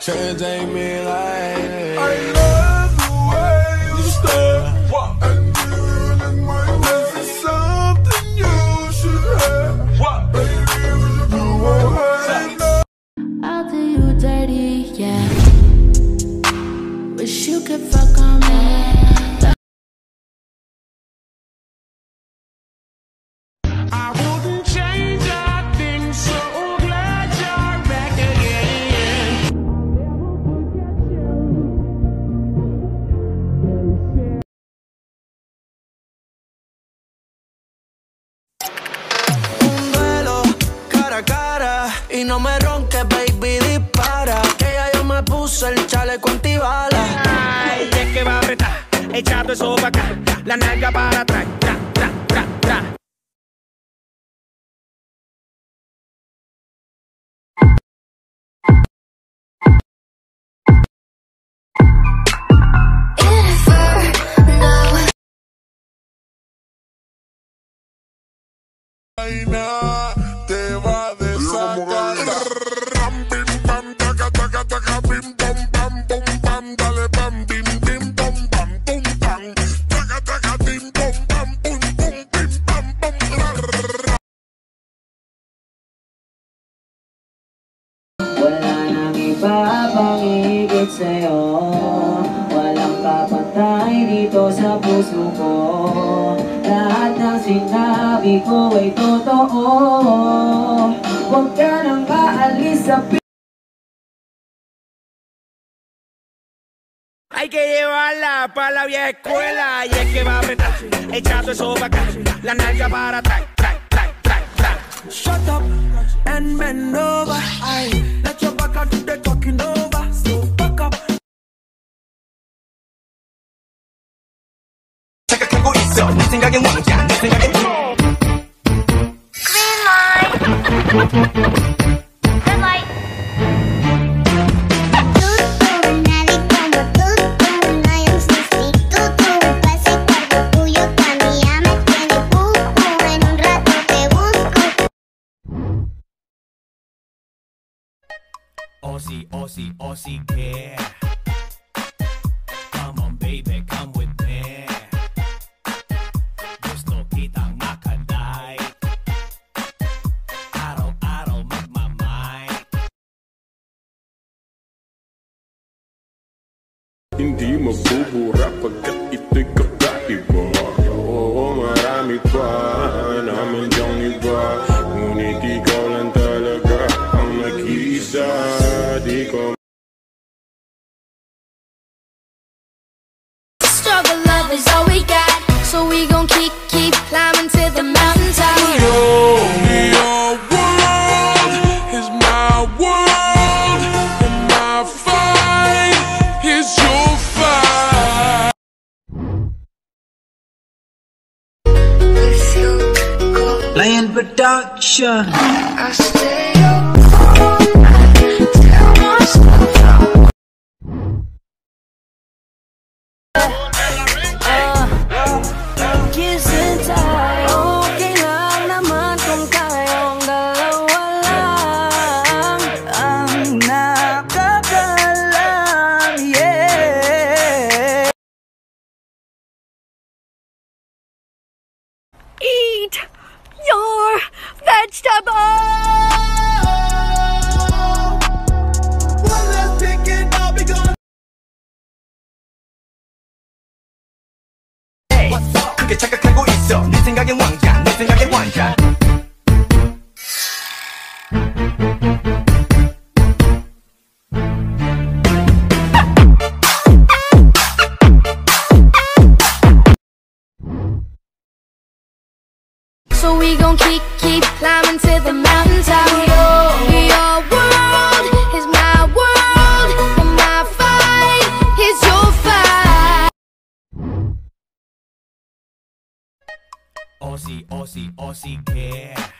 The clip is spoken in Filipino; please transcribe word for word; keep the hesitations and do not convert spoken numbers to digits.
Trans ain't me like I love the way you stare, and feeling my this is something you should have. Baby, you won't have. I'll do you dirty, yeah. Wish you could fuck on me. I wouldn't change a thing, so glad you're back again. Un duelo cara a cara y no me ronques, baby, dispara. Que ya yo me puse el chaleco antibala. Ay, es que va a apretar, echando eso para acá, la nalga para atrás, tra, tra, tra, tra. Te va a desatar. Ram, bim, bam, taca, taca, taca, bim, bam, bam, bum, bam, dale, bam, bim, bim, bam, bam, bum, bam, taca, taca, bim, bam, bam, bum, bum, bim, bam, bum, rrrr. Wala nang iba pang higit sa'yo. Walang kapantay dito sa puso ko. Lahat ng sinabi ko ay totoo. Huwag ka nang maalis sa pi- Hay que llevarla para la vieja escuela y es que va a apretar, echando eso para acá, la nalga para atrás, tra, tra, tra, tra. Shut up and bend over. Aye, let your back out do the talking over. So back up. 착각하고 있어, 네 생각엔 왕자, 내 생각엔 Green light. Red light. Aussie, Aussie, Aussie care. Come on baby, come with me. Gusto kitang makaday. Araw-araw magmamay. Hindi mabubura pagkat ito'y kakaiba. Oo, marami pa naman diyang iba. Ngunit ikaw lang talaga ang nag-iisa. Di ko Struggle love is all we got, so we gon' keep, keep climbing to the mountaintop. Your world is my world, and my fight is your fight. Lion Production. I stay up all night, tell myself how. Kissing time. Okay lang naman kung kayong dalawa lang ang nakakalam, yeah. Eat your vegetables. One less ticket, I'll be gone. 그게 착각하고 있어, 네 생각엔 왕자, 내 생각엔 왕자. So we gon' keep, keep climbing to the mountaintop. Your, your world is my world, and my fight is your fight. Aussie, Aussie, Aussie care.